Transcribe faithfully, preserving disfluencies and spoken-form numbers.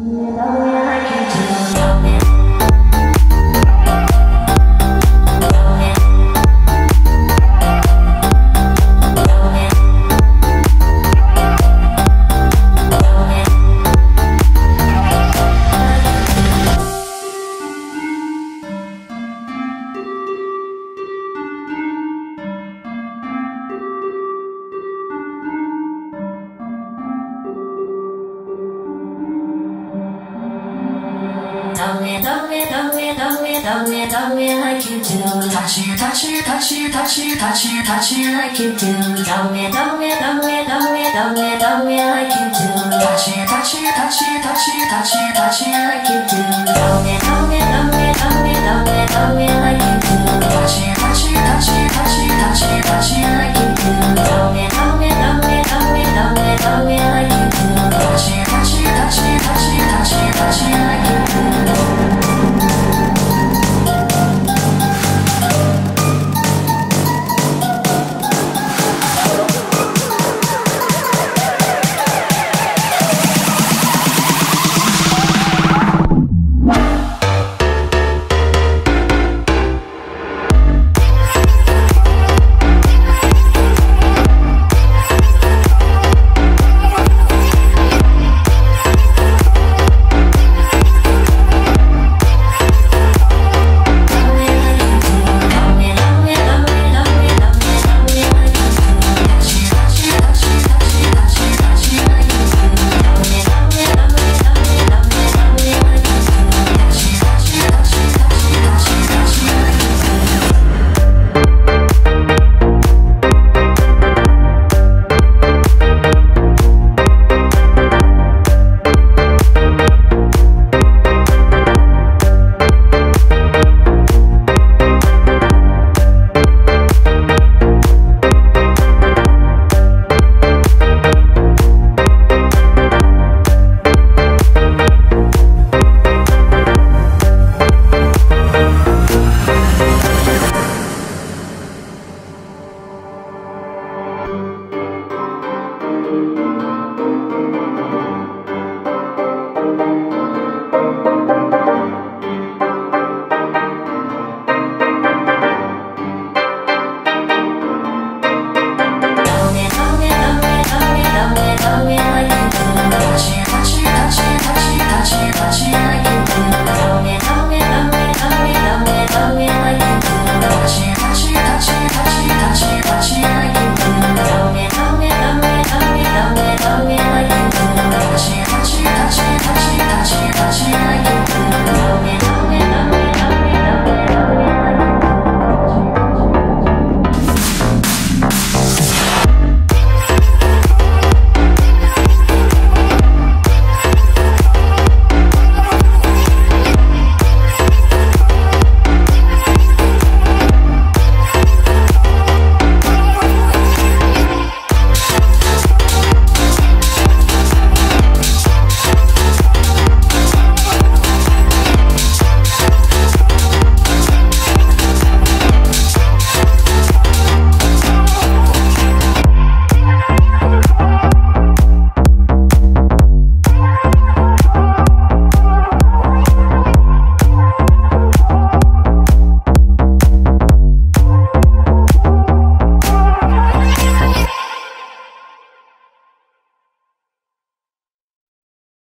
Tell me, tell me, tell me, tell me, tell me, tell me like you do. Touch you, touch you, touch you, touch you, touch you, touch you like you do. Tell me, tell me, tell me, tell me, tell me, tell me like you do. Touch you, touch you, touch you, touch you, touch you, touch you like you do. Tell me, tell me, tell me, tell me, tell me, tell me like you do. Touch you, touch you, touch you, touch you, touch you, touch you like you do. Tell me, tell me, tell me, tell me, tell me, tell me.